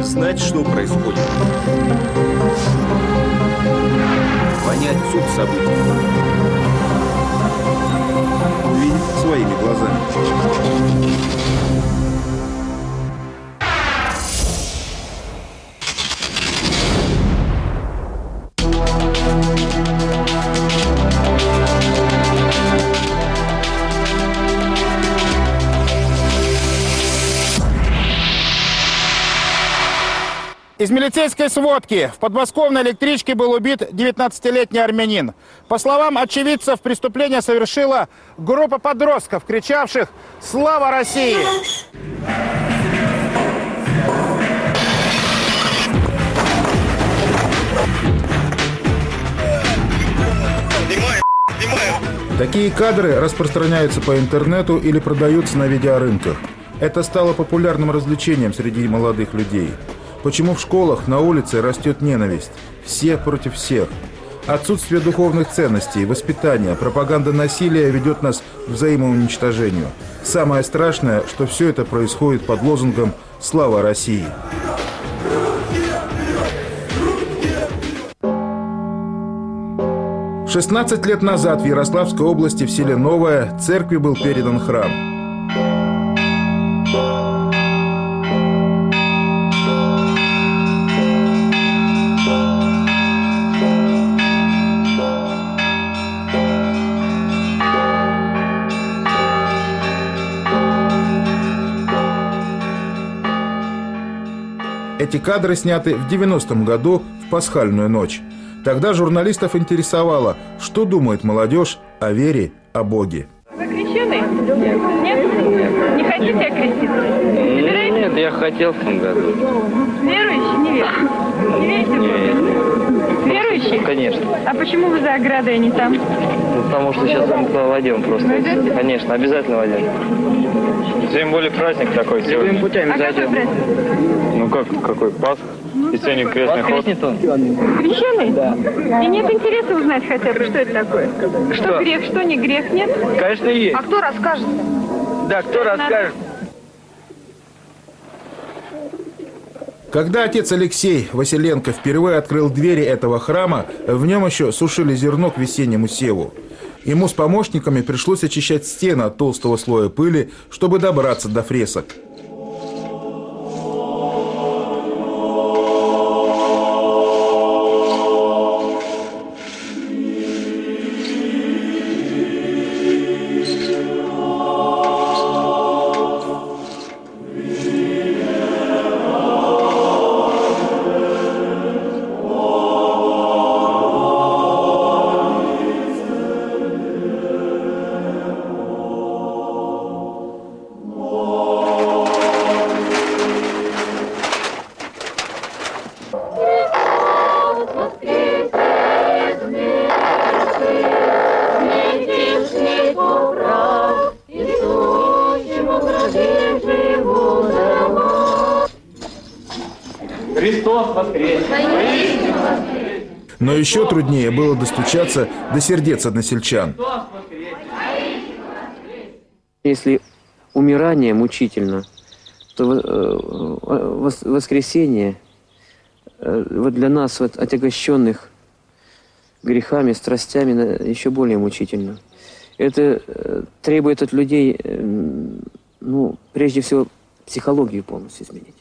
знать, что происходит. Понять суть событий. Увидеть своими глазами. Из милицейской сводки. В подмосковной электричке был убит 19-летний армянин. По словам очевидцев, преступление совершила группа подростков, кричавших «Слава России!». Такие кадры распространяются по интернету или продаются на видеорынках. Это стало популярным развлечением среди молодых людей. Почему в школах, на улице растет ненависть? Все против всех. Отсутствие духовных ценностей, воспитания, пропаганда насилия ведет нас к взаимоуничтожению. Самое страшное, что все это происходит под лозунгом «Слава России!». — 16 лет назад в Ярославской области в селе Новое церкви был передан храм. Эти кадры сняты в 90-м году в пасхальную ночь. Тогда журналистов интересовало, что думает молодежь о вере, о Боге. Вы крещеный? Нет? Не хотите окреститься? Собираетесь? Нет, я хотел в том году. Верующий? Не верующий? Не верите в Бога? Верующий? Конечно. А почему вы за оградой, а не там? Потому что сейчас мы туда войдем просто. Войдете? Конечно, обязательно войдем. Тем более праздник такой сегодня. Любым путями А какой праздник? Ну как, какой? Пасха? Весенний крестный ход. Крещеный? Да. И нет интереса узнать хотя бы, что это такое? Что грех, что не грех, нет? Конечно, есть. А кто расскажет? Да, кто расскажет? Когда отец Алексей Василенко впервые открыл двери этого храма, в нем еще сушили зерно к весеннему севу. Ему с помощниками пришлось очищать стены от толстого слоя пыли, чтобы добраться до фресок. Христос воскрес! Но еще труднее было достучаться до сердец односельчан. Если умирание мучительно, то воскресение вот для нас, вот, отягощенных грехами, страстями, еще более мучительно. Это требует от людей, ну, прежде всего, психологию полностью изменить.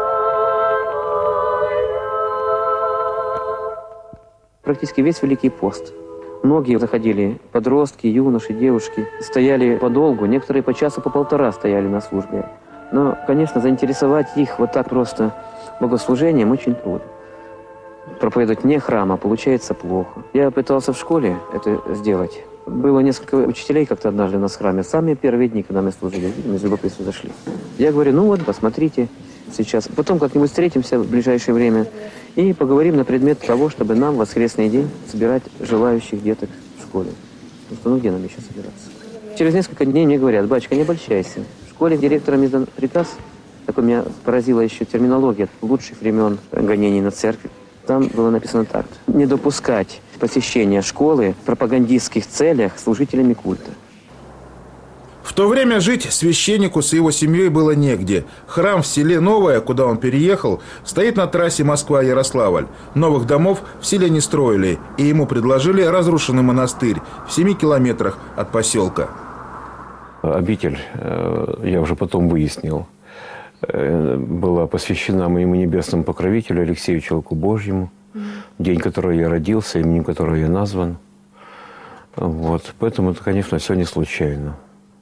Практически весь Великий пост. Многие заходили, подростки, юноши, девушки, стояли подолгу, некоторые по часу, по полтора стояли на службе. Но, конечно, заинтересовать их вот так просто богослужением очень трудно. Проповедовать вне храма получается плохо. Я пытался в школе это сделать. Было несколько учителей как-то однажды у нас в храме. Самые первые дни, когда мы служили, мы из любопытства зашли. Я говорю, ну вот, посмотрите сейчас. Потом как-нибудь встретимся в ближайшее время и поговорим на предмет того, чтобы нам в воскресный день собирать желающих деток в школе. Потому что, ну где нам еще собираться? Через несколько дней мне говорят, батюшка, не обольщайся. В школе директором издан приказ, такой меня поразила еще терминология лучших времен гонений на церковь. Там было написано так: не допускать посещения школы в пропагандистских целях служителями культа. В то время жить священнику с его семьей было негде. Храм в селе Новое, куда он переехал, стоит на трассе Москва-Ярославль. Новых домов в селе не строили, и ему предложили разрушенный монастырь в 7 километрах от поселка. Обитель, я уже потом выяснил, была посвящена моему небесному покровителю Алексею Человеку Божьему, день, которого я родился, именем которого я назван. Вот. Поэтому это, конечно, все не случайно.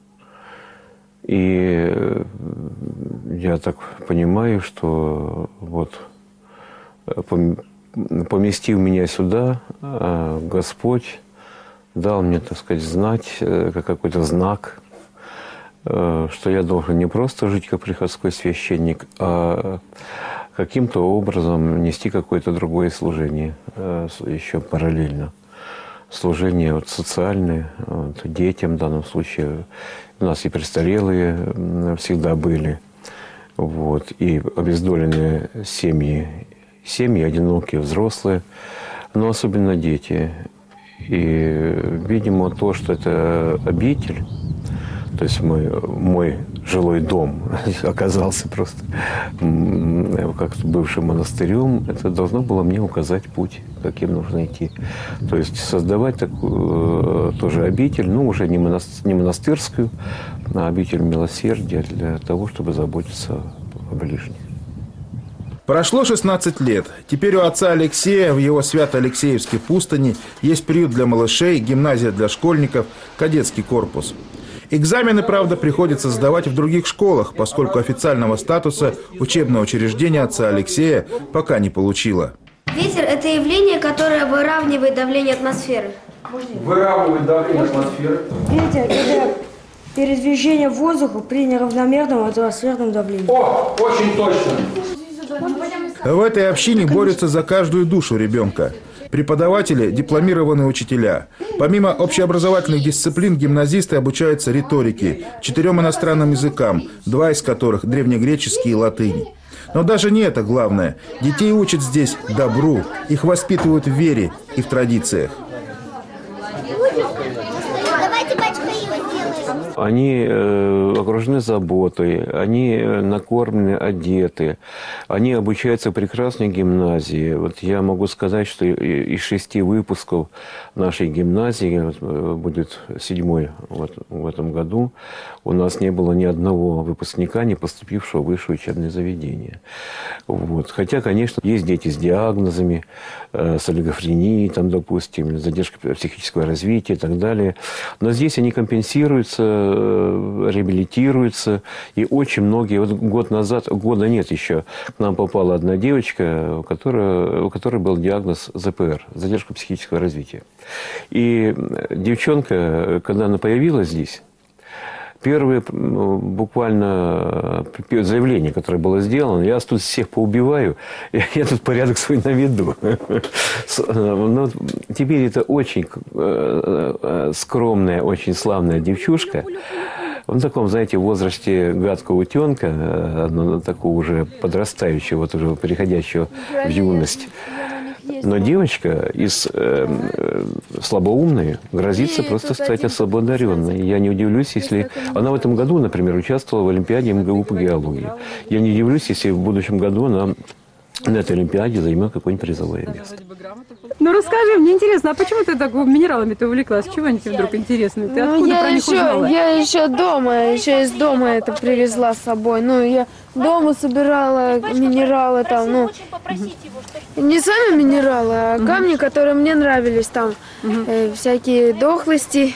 И я так понимаю, что вот поместив меня сюда, Господь дал мне, так сказать, знать, как какой-то знак, что я должен не просто жить как приходской священник, а каким-то образом нести какое-то другое служение еще параллельно. Служение вот социальное, вот, детям в данном случае. У нас и престарелые всегда были, вот, и обездоленные семьи, одинокие, взрослые, но особенно дети. И, видимо, то, что это обитель, то есть мой жилой дом оказался просто как бывшим монастырем, это должно было мне указать путь, каким нужно идти. То есть создавать такую тоже обитель, ну уже не монастырскую, а обитель милосердия для того, чтобы заботиться о ближних. Прошло 16 лет. Теперь у отца Алексея в его Свято-Алексеевской пустыне есть приют для малышей, гимназия для школьников, кадетский корпус. Экзамены, правда, приходится сдавать в других школах, поскольку официального статуса учебное учреждение отца Алексея пока не получило. Ветер – это явление, которое выравнивает давление атмосферы. Выравнивает давление атмосферы. Ветер – это передвижение воздуха при неравномерном атмосферном давлении. О, очень точно. В этой общине борются за каждую душу ребенка. Преподаватели – дипломированные учителя. Помимо общеобразовательных дисциплин, гимназисты обучаются риторике, 4 иностранным языкам, 2 из которых – древнегреческий и латынь. Но даже не это главное. Детей учат здесь добру, их воспитывают в вере и в традициях. Они окружены заботой, они накормлены, одеты, они обучаются в прекрасной гимназии. Вот я могу сказать, что из 6 выпусков нашей гимназии, будет 7-й в этом году, у нас не было ни одного выпускника, не поступившего в высшее учебное заведение. Вот. Хотя, конечно, есть дети с диагнозами, с олигофренией, там, допустим, задержкой психического развития и так далее. Но здесь они компенсируются, реабилитируются. И очень многие, вот год назад, года нет еще, к нам попала одна девочка, у которой был диагноз ЗПР, задержка психического развития. И девчонка, когда она появилась здесь, первое буквально заявление, которое было сделано, я тут всех поубиваю, я тут порядок свой наведу. Но теперь это очень скромная, очень славная девчушка. В таком, знаете, возрасте гадкого утенка, такого уже подрастающего, вот уже переходящего в юность. Но девочка из слабоумной грозится просто стать особоодаренной. Я не удивлюсь, если... Она в этом году, например, участвовала в Олимпиаде МГУ по геологии. Я не удивлюсь, если в будущем году она на этой Олимпиаде займет какое-нибудь призовое место. Ну расскажи, мне интересно, а почему ты так минералами-то увлеклась? Чего они тебе вдруг интересны? Ты откуда про них узнала? Я еще из дома это привезла с собой. Ну, я дома собирала минералы там, не сами минералы, а камни, которые мне нравились там. Всякие дохлости,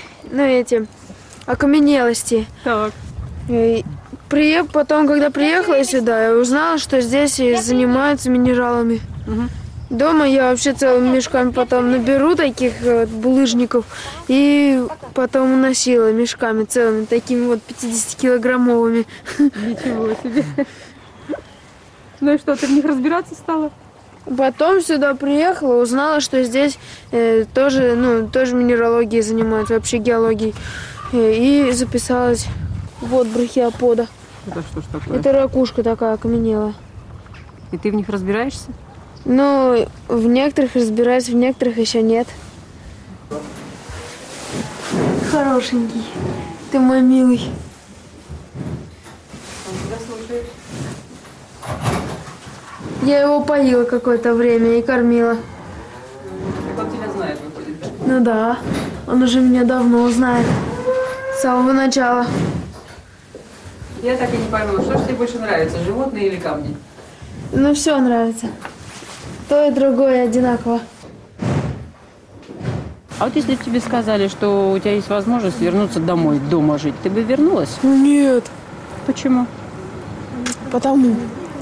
окаменелости. Так. Потом, когда приехала сюда, я узнала, что здесь занимаются минералами. Дома я вообще целыми мешками потом наберу таких булыжников и потом уносила мешками целыми, такими вот 50-килограммовыми. Ничего себе. Ну и что, ты в них разбираться стала? Потом сюда приехала, узнала, что здесь тоже минералогией занимаются, вообще геологией. И записалась. Вот брахиопода. Это что ж такое? Это ракушка такая окаменелая. И ты в них разбираешься? Ну, в некоторых разбираюсь, в некоторых еще нет. Хорошенький. ты мой милый. Я его поила какое-то время и кормила. Он тебя знает, выходит, да? Ну да, он уже меня давно знает. С самого начала. Я так и не пойму, что же тебе больше нравится, животные или камни? Ну все нравится. То и другое одинаково. А вот если бы тебе сказали, что у тебя есть возможность вернуться домой, дома жить, ты бы вернулась? Нет. Почему? Потому.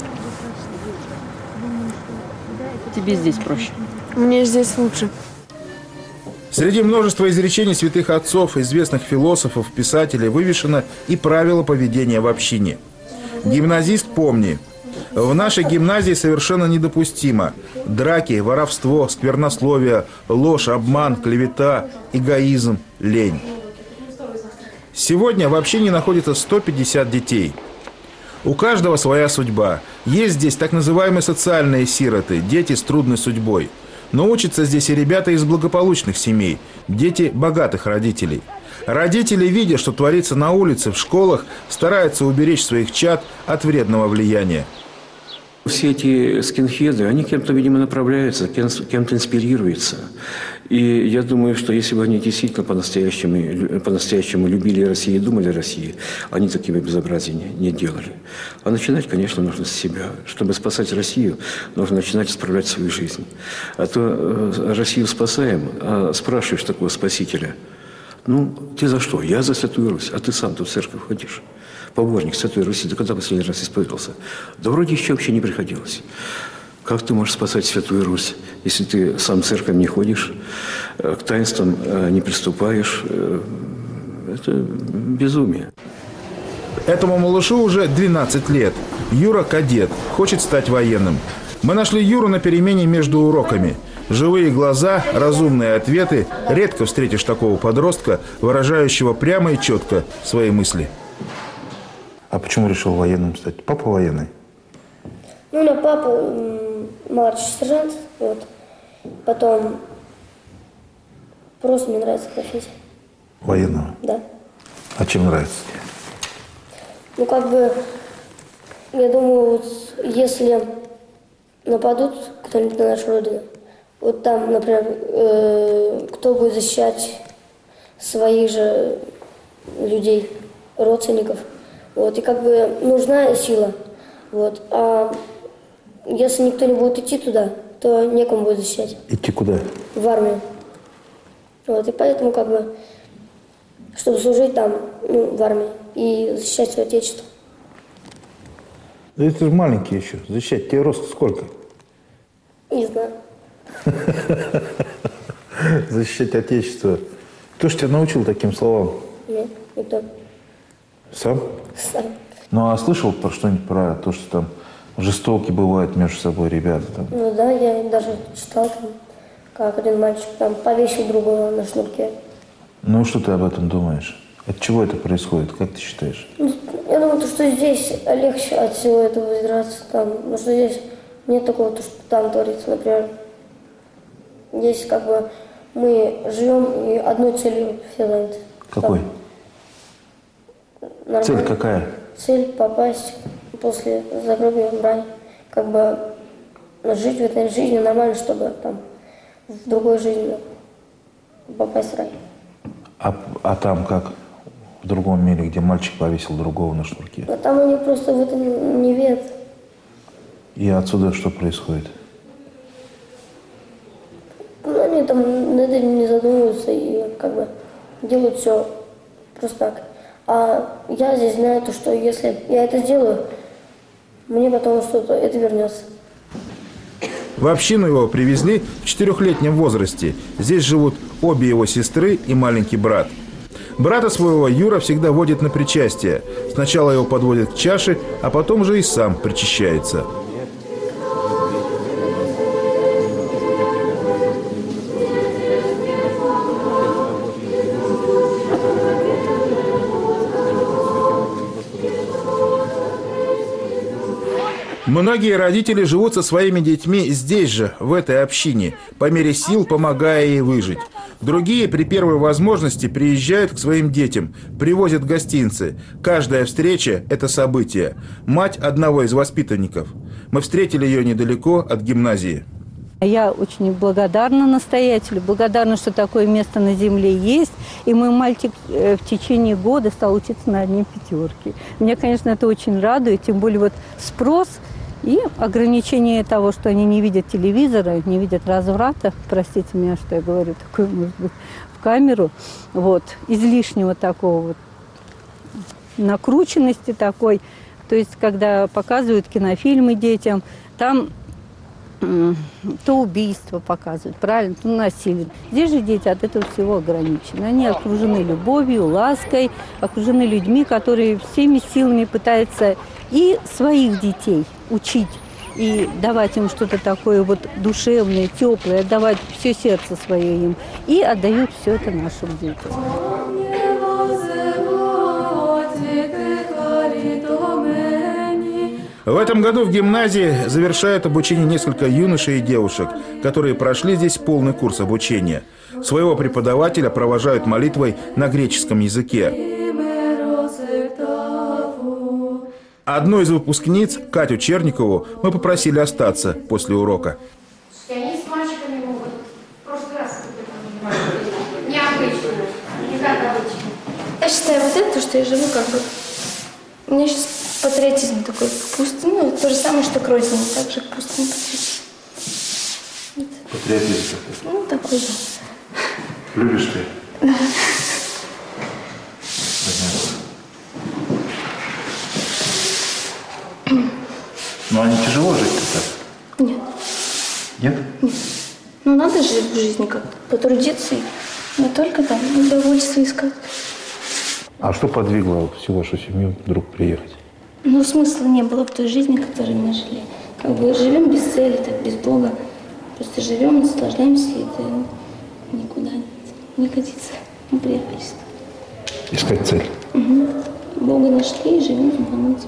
Тебе здесь проще. Мне здесь лучше. Среди множества изречений святых отцов, известных философов, писателей вывешено и правило поведения в общине. Гимназист, помни, в нашей гимназии совершенно недопустимо драки, воровство, сквернословие, ложь, обман, клевета, эгоизм, лень. Сегодня в общине находится 150 детей. У каждого своя судьба. Есть здесь так называемые социальные сироты, дети с трудной судьбой. Но учатся здесь и ребята из благополучных семей, дети богатых родителей. Родители, видя, что творится на улице, в школах, стараются уберечь своих чад от вредного влияния. Все эти скинхеды, они кем-то, видимо, направляются, кем-то инспирируются. И я думаю, что если бы они действительно по-настоящему любили Россию и думали о России, они такими безобразиями не делали. А начинать, конечно, нужно с себя. Чтобы спасать Россию, нужно начинать исправлять свою жизнь. А то Россию спасаем, а спрашиваешь такого спасителя: ну, ты за что? Я за Святую Русь, а ты сам тут в церковь ходишь. Побожник Святой Руси, да когда последний раз исповедовался? Да вроде еще вообще не приходилось. Как ты можешь спасать Святую Русь, если ты сам в церковь не ходишь, к таинствам не приступаешь? Это безумие. Этому малышу уже 12 лет. Юра кадет, хочет стать военным. Мы нашли Юру на перемене между уроками. Живые глаза, разумные ответы. Редко встретишь такого подростка, выражающего прямо и четко свои мысли. А почему решил военным стать? Папа военный? Ну, у меня папа младший сержант, вот. Потом просто мне нравится профессия. Военного? Да. А чем нравится? Ну, как бы, я думаю, вот, если нападут кто-нибудь на нашу родину, вот там, например, кто будет защищать своих же людей, родственников, вот, и как бы нужна сила, вот, а если никто не будет идти туда, то некому будет защищать. Идти куда? В армию. Вот, и поэтому, как бы, чтобы служить там, ну, в армии и защищать свое отечество. Да ты же маленький еще. Защищать. Тебе рост сколько? Не знаю. Защищать отечество. Кто ж тебя научил таким словам? Нет, никто. Сам? Сам. Ну, а слышал про что-нибудь про то, что там жестоки бывают между собой ребята? Там? Ну да, я даже читал, там, как один мальчик там повесил другого на шнурке. Ну, что ты об этом думаешь? От чего это происходит? Как ты считаешь? Ну, я думаю, что здесь легче от всего этого воздержаться. Там, потому что здесь нет такого, что там творится, например. Здесь как бы мы живем и одной целью все заняты. Какой? Там, цель какая? Цель попасть после загробия в рай. Как бы жить в этой жизни нормально, чтобы там в другой жизни попасть в рай. А там как? В другом мире, где мальчик повесил другого на шнурке? А там они просто в этом не верят. И отсюда что происходит? Ну, они там над этим не задумываются и как бы делают все просто так. А я здесь знаю, то, что если я это сделаю, мне потом что-то это вернется. В общину его привезли в 4-летнем возрасте. Здесь живут обе его сестры и маленький брат. Брата своего Юра всегда водит на причастие. Сначала его подводят к чаше, а потом же и сам причащается. Многие родители живут со своими детьми здесь же, в этой общине, по мере сил помогая ей выжить. Другие при первой возможности приезжают к своим детям, привозят гостинцы. Каждая встреча – это событие. Мать одного из воспитанников. Мы встретили ее недалеко от гимназии. Я очень благодарна настоятелю, благодарна, что такое место на земле есть. И мой мальчик в течение года стал учиться на 1 пятерке. Меня, конечно, это очень радует, тем более вот спрос и ограничение того, что они не видят телевизора, не видят разврата. Простите меня, что я говорю такое, может быть, в камеру. Вот, излишнего такого вот, накрученности такой. То есть, когда показывают кинофильмы детям, там то убийство показывают, правильно, то насилие. Здесь же дети от этого всего ограничены. Они окружены любовью, лаской, окружены людьми, которые всеми силами пытаются и своих детей учить, и давать им что-то такое вот душевное, теплое, отдавать все сердце свое им, и отдают все это нашим детям. В этом году в гимназии завершают обучение несколько юношей и девушек, которые прошли здесь полный курс обучения. Своего преподавателя провожают молитвой на греческом языке. Одну из выпускниц, Катю Черникову, мы попросили остаться после урока. Они с мальчиками могут. В прошлый раз необычно, не как обычно. Я считаю, вот это, что я живу как бы... У меня сейчас патриотизм такой пустынный, ну, то же самое, что к родине, так же пустынный патриотизм. Патриотизм такой? Ну, такой же. Любишь ты? Да. Понятно. Ну, а не тяжело жить-то так? Нет. Нет? Нет. Ну, надо же в жизни как-то потрудиться и не только там удовольствие искать. А что подвигло всю вашу семью вдруг приехать? Ну, смысла не было в той жизни, которой мы жили. Как бы живем без цели, так, без Бога. Просто живем, наслаждаемся, и это никуда не годится. Мы приехали сюда. Искать цель. Угу. Бога нашли и живем в Бахмуте.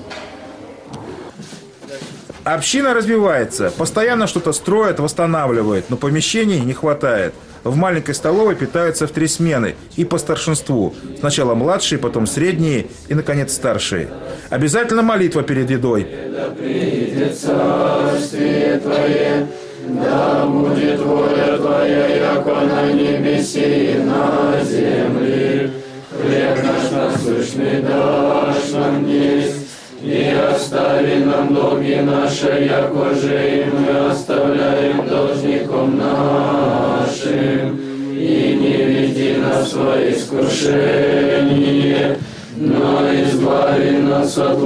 Община развивается, постоянно что-то строят, восстанавливают, но помещений не хватает. В маленькой столовой питаются в 3 смены и по старшинству. Сначала младшие, потом средние и, наконец, старшие. Обязательно молитва перед едой. Да придет царствие Твое, да будет воля Твоя, яко на небеси и на земле. Хлеб наш насущный дашь нам днесь, и остави нам долги наши, яко же и мы оставляем должником нашим. И не веди нас во искушение, но избави нас от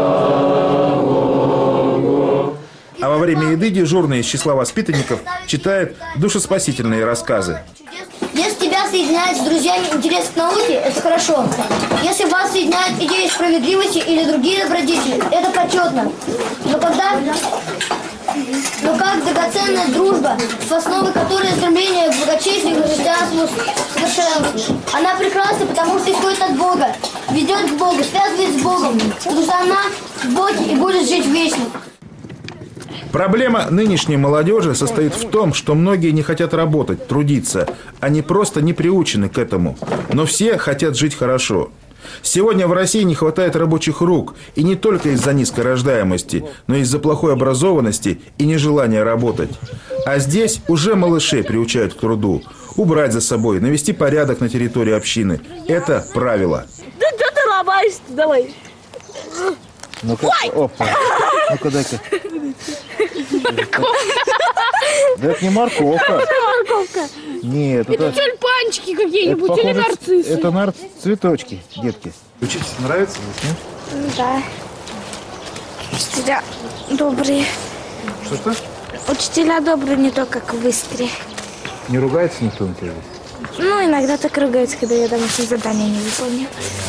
лукавого. А во время еды дежурный из числа воспитанников читает душеспасительные рассказы. Если тебя соединяет с друзьями интерес к науке, это хорошо. Если вас соединяет идеи справедливости или другие добродетели, это почетно. Но как драгоценная дружба, в основе которой стремление к благочестию, к христианству, совершенству. Она прекрасна, потому что исходит от Бога, ведет к Богу, связывает с Богом, потому что она в Боге и будет жить вечно. Проблема нынешней молодежи состоит в том, что многие не хотят работать, трудиться. Они просто не приучены к этому. Но все хотят жить хорошо. Сегодня в России не хватает рабочих рук. И не только из-за низкой рождаемости, но и из-за плохой образованности и нежелания работать. А здесь уже малышей приучают к труду. Убрать за собой, навести порядок на территории общины. Это правило. Да что ты ломаешься? Давай. Ну-ка, опа. Ну-ка, дай-ка. Да это не морковка. Морковка. Нет, это тюльпанчики какие-нибудь или нарциссы. Это цветочки, детки. Учиться нравится? Нет? Да. Учителя добрые. Что-что? Учителя добрые, не то как в Истре. Не ругается никто на тебя? Ну, иногда так ругаются, когда я домашнее задание не выполню.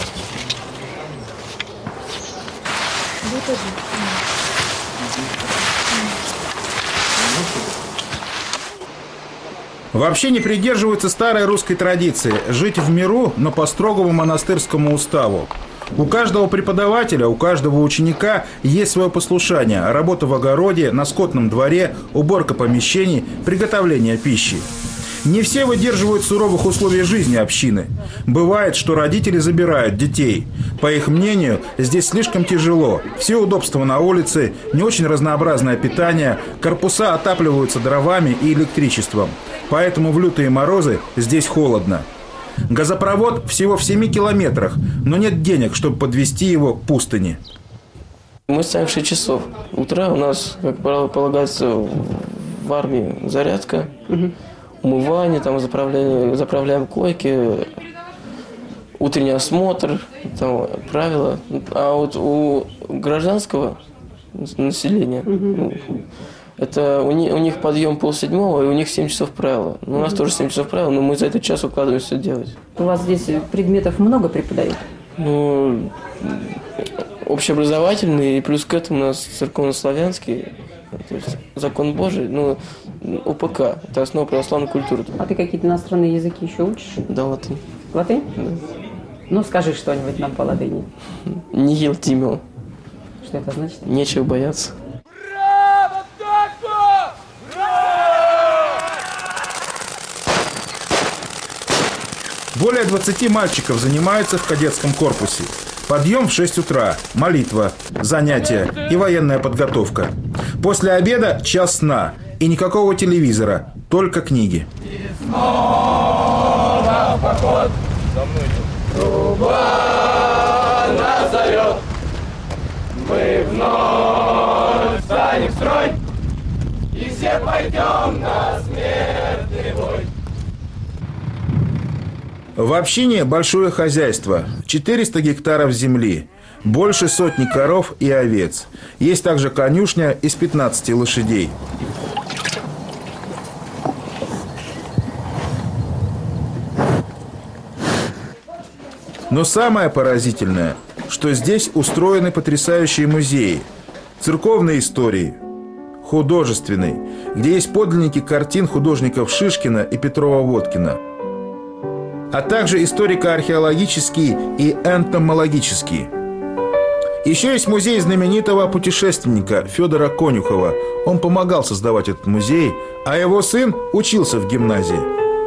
Вообще не придерживаются старой русской традиции – жить в миру, но по строгому монастырскому уставу. У каждого преподавателя, у каждого ученика есть свое послушание – работа в огороде, на скотном дворе, уборка помещений, приготовление пищи. Не все выдерживают суровых условий жизни общины. Бывает, что родители забирают детей. По их мнению, здесь слишком тяжело. Все удобства на улице, не очень разнообразное питание, корпуса отапливаются дровами и электричеством. Поэтому в лютые морозы здесь холодно. Газопровод всего в 7 километрах, но нет денег, чтобы подвести его к пустыне. Мы ставим в 6 часов утра. У нас, как правило, полагается в армии зарядка, умывание, там заправляем койки, утренний осмотр, там правила. А вот у гражданского населения, это у них подъем 6:30, и у них 7 часов правила. У нас тоже 7 часов правила, но мы за этот час укладываемся делать. У вас здесь предметов много преподают? Ну, общеобразовательный, и плюс к этому у нас церковно-славянский, то есть закон Божий, ну, УПК, это основа православной культуры. А ты какие-то иностранные языки еще учишь? Да, латынь. Латынь? Да. Ну, скажи что-нибудь нам по латыни. Нигил тимио. Что это значит? Нечего бояться. Более 20 мальчиков занимаются в кадетском корпусе. Подъем в 6 утра, молитва, занятия и военная подготовка. После обеда час сна и никакого телевизора, только книги. Снова поход. Труба нас зовет. Мы вновь встанем в строй, и все пойдем на смертный бой. В общине большое хозяйство, 400 гектаров земли, больше сотни коров и овец. Есть также конюшня из 15 лошадей. Но самое поразительное, что здесь устроены потрясающие музеи, церковной истории, художественной, где есть подлинники картин художников Шишкина и Петрова-Водкина, а также историко-археологические и энтомологические. Еще есть музей знаменитого путешественника Федора Конюхова. Он помогал создавать этот музей, а его сын учился в гимназии.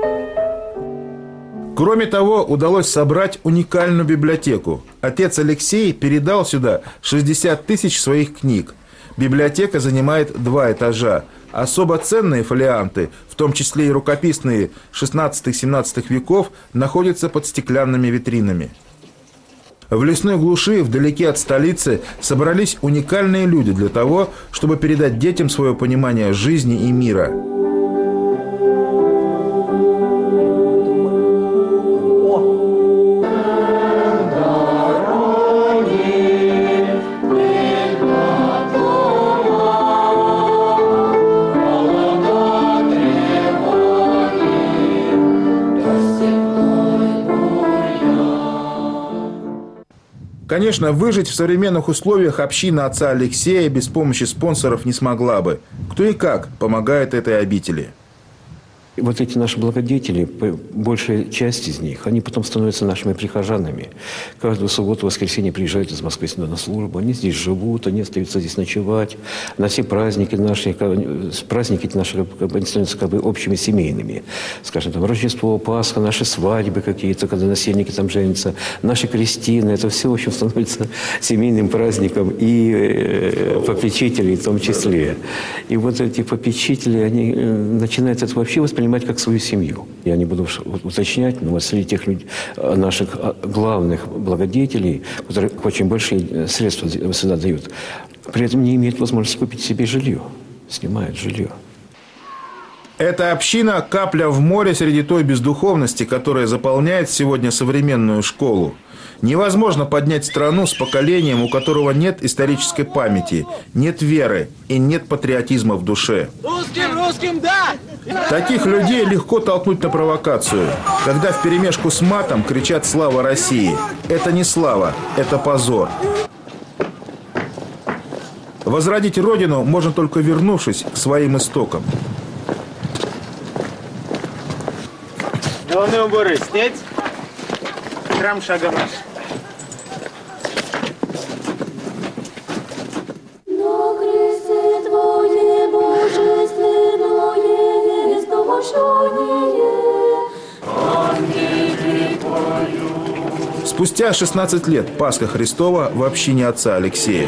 Кроме того, удалось собрать уникальную библиотеку. Отец Алексей передал сюда 60 тысяч своих книг. Библиотека занимает 2 этажа. Особо ценные фолианты, в том числе и рукописные 16-17 веков, находятся под стеклянными витринами. В лесной глуши, вдалеке от столицы, собрались уникальные люди для того, чтобы передать детям свое понимание жизни и мира. Конечно, выжить в современных условиях община отца Алексея без помощи спонсоров не смогла бы. Кто и как помогает этой обители. Вот эти наши благодетели, большая часть из них, они потом становятся нашими прихожанами. Каждую субботу, воскресенье приезжают из Москвы сюда на службу. Они здесь живут, они остаются здесь ночевать. На все праздники наши они становятся как бы общими семейными. Скажем, там Рождество, Пасха, наши свадьбы какие-то, когда насельники там женятся, наши крестины. Это все, в общем, становится семейным праздником и попечителей в том числе. И вот эти попечители, они начинают это вообще воспринимать как свою семью. Я не буду уточнять, но вот среди тех людей, наших главных благодетелей, которые очень большие средства сюда дают, при этом не имеют возможности купить себе жилье, снимают жилье. Эта община – капля в море среди той бездуховности, которая заполняет сегодня современную школу. Невозможно поднять страну с поколением, у которого нет исторической памяти, нет веры и нет патриотизма в душе. Русским, да! Таких людей легко толкнуть на провокацию, когда вперемешку с матом кричат «Слава России!». Это не слава, это позор. Возродить Родину можно только вернувшись к своим истокам. Головные уборы снять. Храм шагом наш. Но кресте Твое божественное есть домощание. Спустя 16 лет Пасха Христова в общине отца Алексея.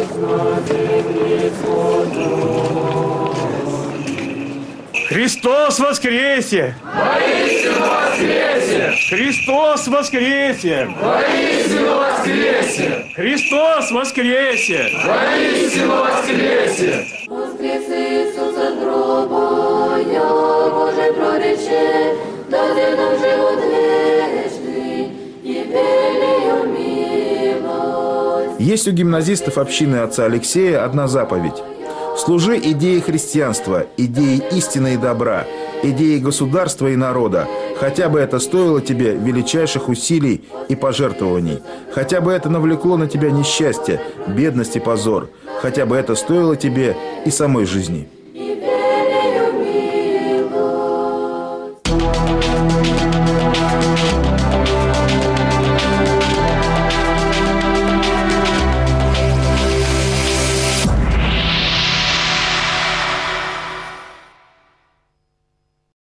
Христос воскресе! Воистину воскресе! Христос воскресе! Воистину воскресе! Христос воскресе! Воистину воскресе! Воскреси Иисус от гроба, я Боже прорече, даде нам живот вечный и велию милость. Есть у гимназистов общины отца Алексея одна заповедь. Служи идее христианства, идее истины и добра, идее государства и народа, хотя бы это стоило тебе величайших усилий и пожертвований, хотя бы это навлекло на тебя несчастье, бедность и позор, хотя бы это стоило тебе и самой жизни.